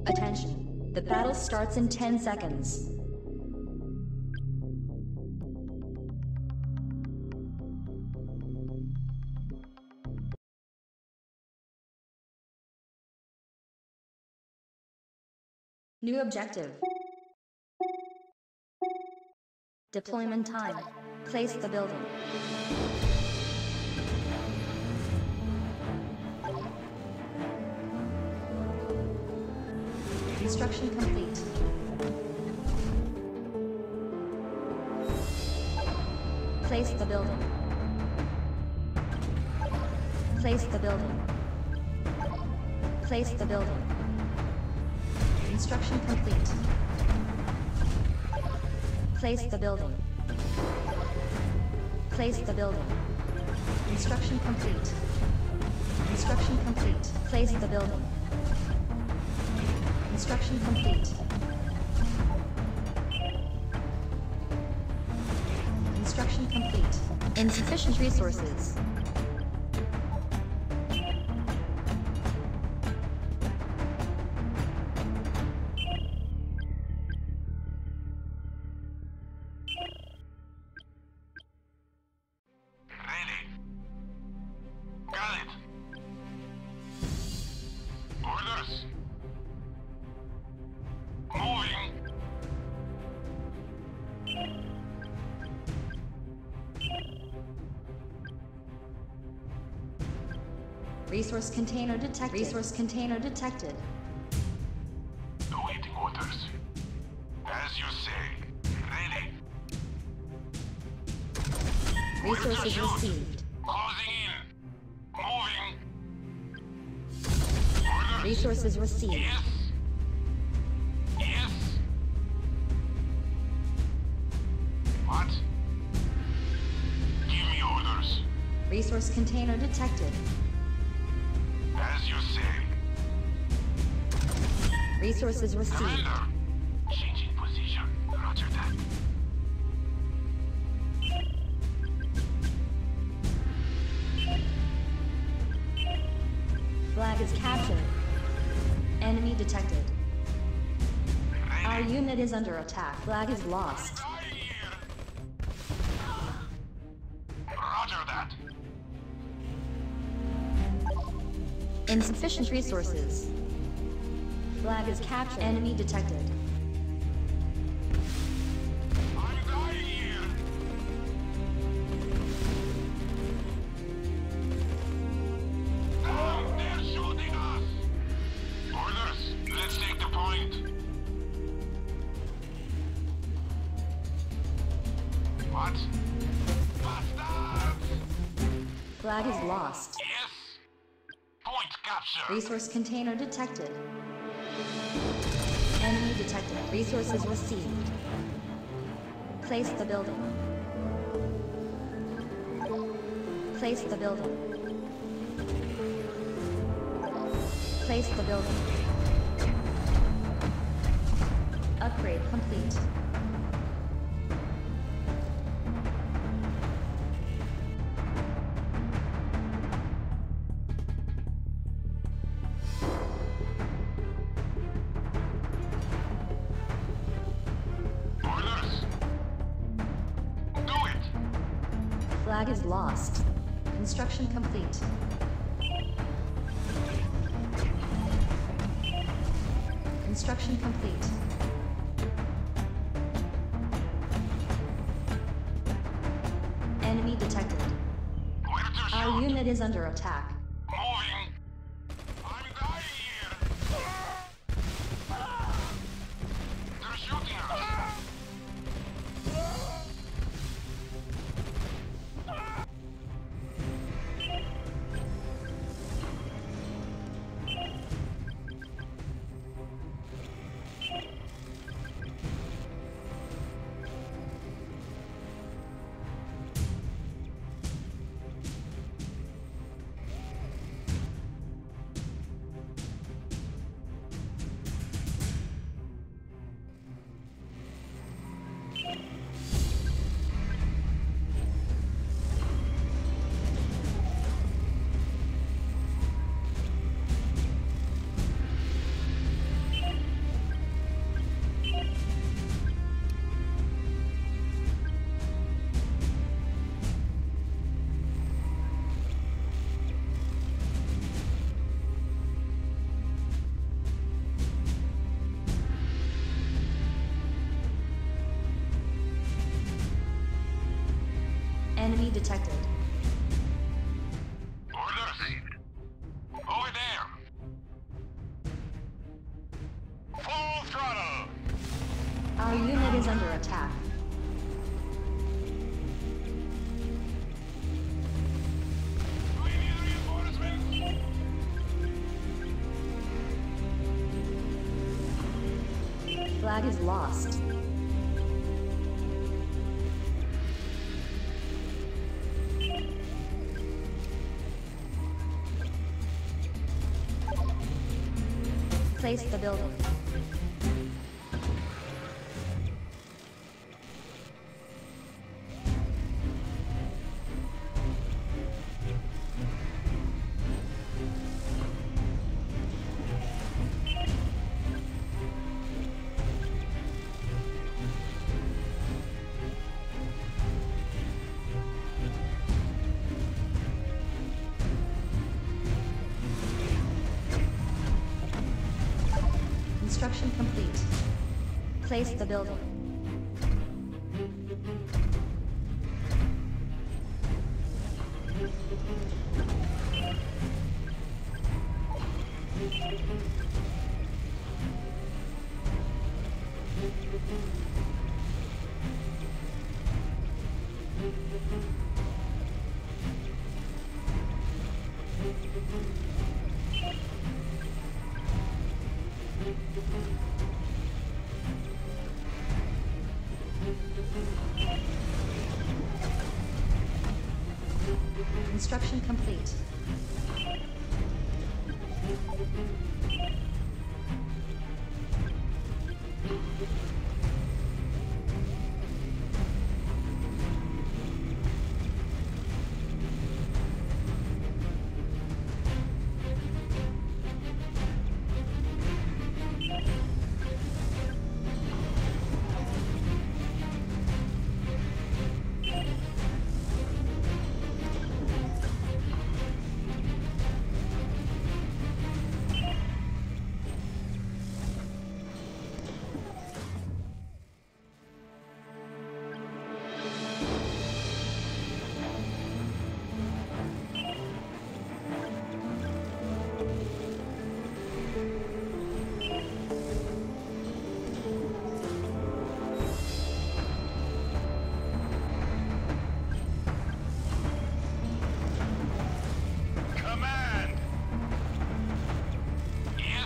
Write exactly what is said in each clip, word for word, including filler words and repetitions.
Attention. The battle starts in ten seconds. New objective. Deployment time. Place the building. Construction complete. Place the building. Place the building. Place the building. Construction complete. Place the building. Place the building. Construction complete. Construction complete. Place the building. Construction complete. Construction complete. Insufficient resources. Resource container detected. Resource container detected. Awaiting orders. As you say. Ready. Resources received. Closing in. Moving. Orders. Resources received. Yes. Yes. What? Give me orders. Resource container detected. As you say. Resources received. Commander. Changing position. Roger that. Flag is captured. Enemy detected. Our unit is under attack. Flag is lost. Roger that. Insufficient resources. Flag is captured. Enemy detected. I'm dying here. Damn, they're shooting us. Orders. Let's take the point. What? Bastards! Flag is lost. Yes. Point capture. Resource container detected. Enemy detected. Resources received. Place the building. Place the building. Place the building. Upgrade complete. Flag is lost. Construction complete. Construction complete. Enemy detected. Where to shoot? Our unit is under attack. Moving. I'm dying here. They're shooting us. detected. Orders. Over there. Full throttle. Our unit is under attack. We need reinforcements. Flag is lost. Place the building. Construction complete. Place the building. Construction complete. Command. Yes.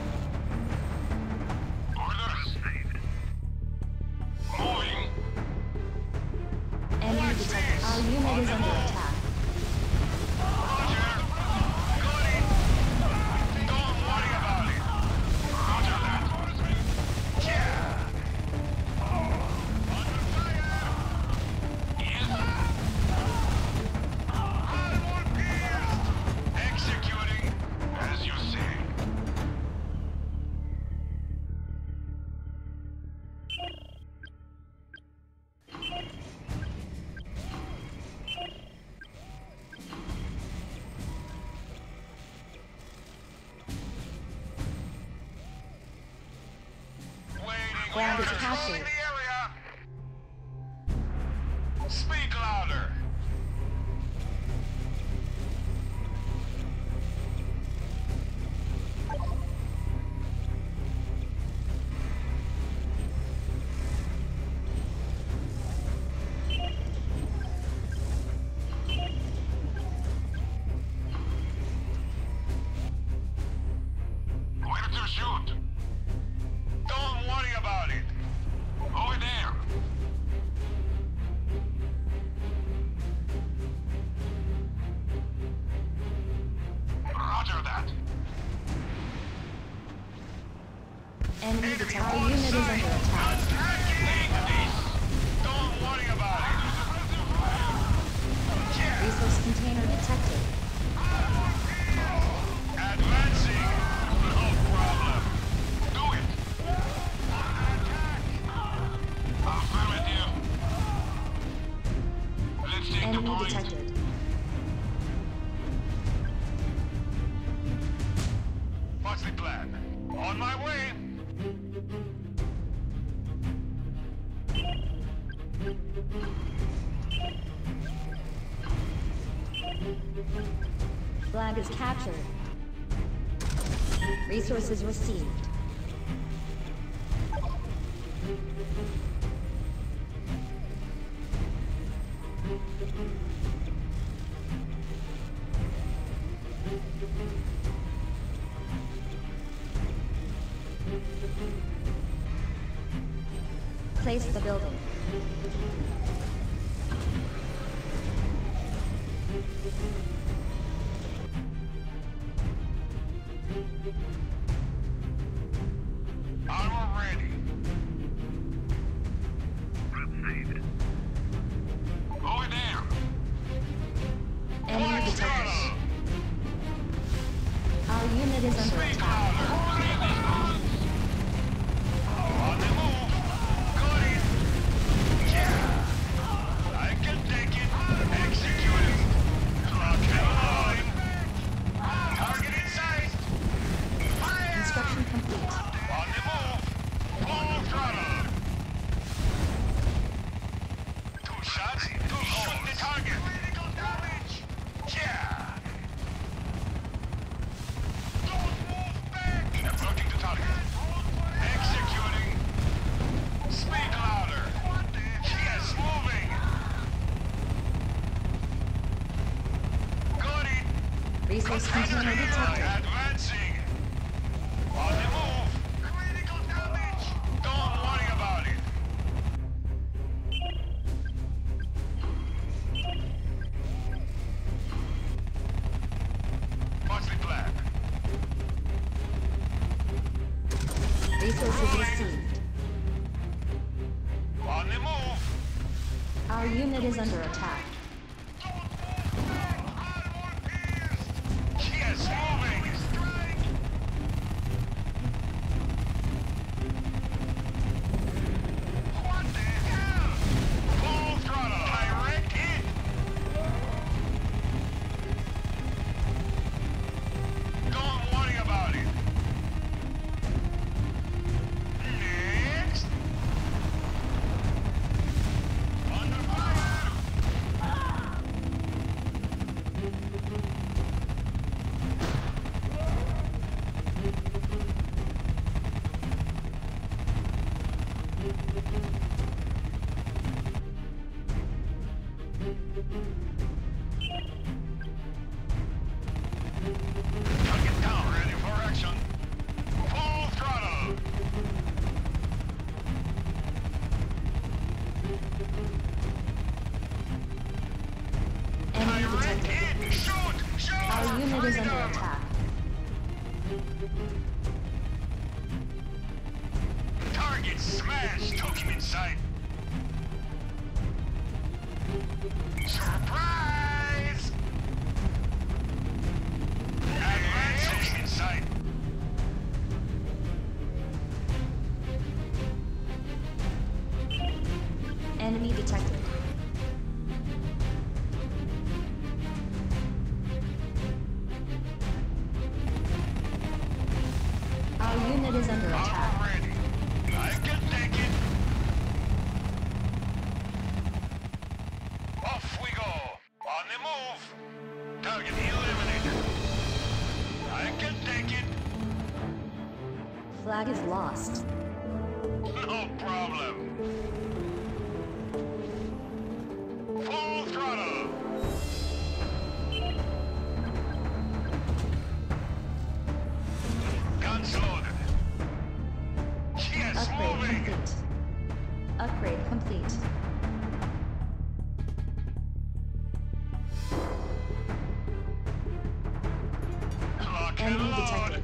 Orders. Moving. Enemy detected. Our unit is under attack. Roger. Got it. Don't worry about it. Roger that. Yeah. Under fire. Yes. Hard one pierced. Executing as you say. Waiting. Flag is We're captured. controlling the area. Speak louder. Where to shoot? Don't worry about it. Over there. Roger that. Enemy detected. Our unit is under attack. Take this. Don't worry about it. Yeah. Resource container detected. Advancing. No problem. Do it. Affirmative. Let's take the Enemy point. detected. What's the plan? On my way. Flag is captured. Resources received. Place the building. Armor ready. Proceed. Over there. Enemy Flash detected. gunner. Our unit is under Speak attack. louder. On the move. Got it. Yeah. I can take it. Executing. Lock and line. Target in sight. Fire. Construction complete. On the move. Full throttle. Two shots. Two shoot the target. Critical damage. Yeah. Don't move back. Approaching the target. Executing. Speak louder. Yes, moving. Got it. Resource container detected. Advancing. On the move. Critical damage. Don't worry about it. What's the plan? Resources received. On the move. Our unit is under attack. Armor pierced. Yes, moving. Strike. What the hell? Full throttle. Direct hit. Don't worry about it. Next. Under fire. Target down, ready for action. Full throttle. Enemy Direct detected. hit. Shoot. Shoot. Our unit is under Freedom. attack. Target smashed. Took him inside. Surprise! Advancing inside. Enemy detected. Our unit is under attack. Armor ready. I can take it. Off we go. On the move. Target eliminated. I can take it. Flag is lost. No problem. Full throttle. Guns loaded. Yes, Upgrade moving. complete. Upgrade complete. Lock and Enemy load. detected.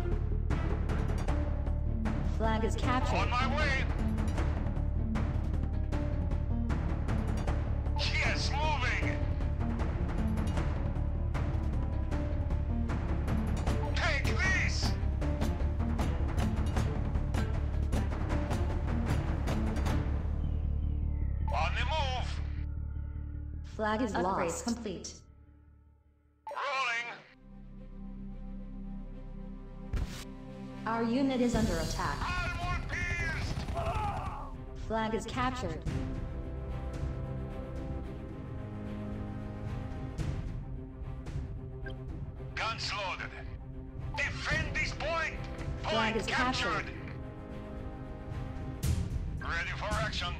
Flag is On captured. my way. Yes, moving. Take this. On the move. Flag is Upgrade lost. complete. Rolling. Our unit is under attack. Armor pierced. Flag is captured. Defend this point! Flag Point is captured. Ready for action.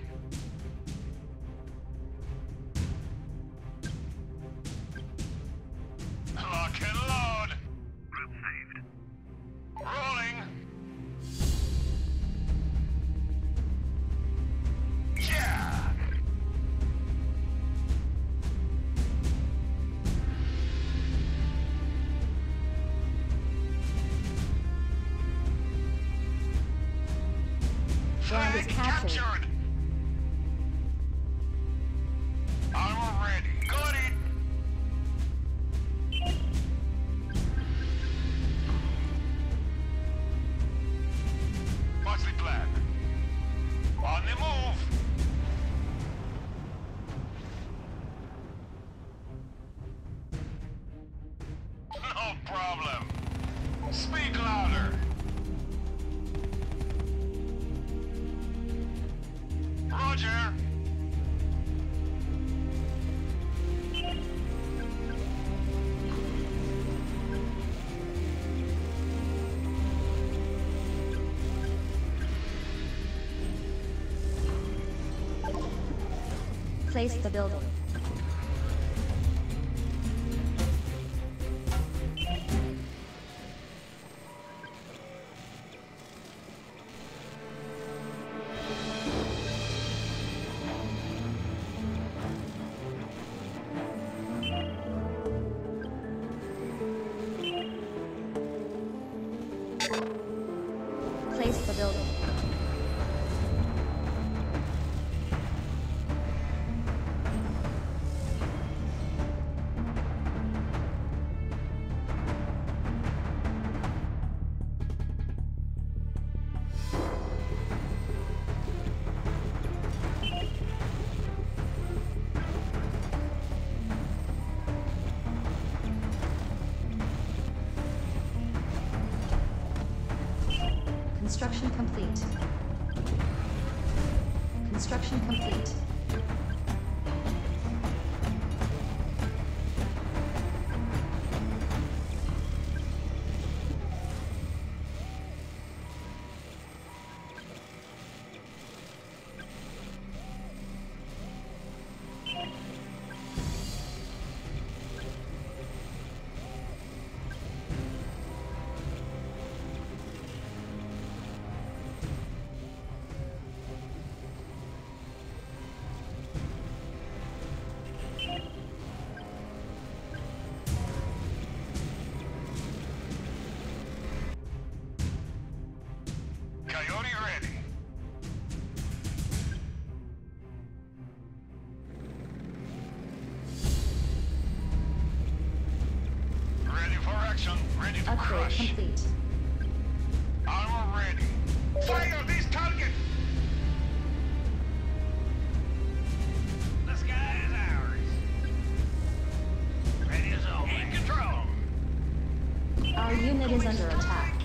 Lock and load. Route saved. Rolling. Yeah! Flag is captured. captured. Armor ready. Got it. What's the plan? On the move. No problem. Speak louder. Roger. Place the building. Place the building. Construction complete. Construction complete. Coyote ready. Ready for action. Ready to Upgrade crush. complete. Armor ready. Fire this target! The sky is ours. Ready as always. In control. Our unit is under attack.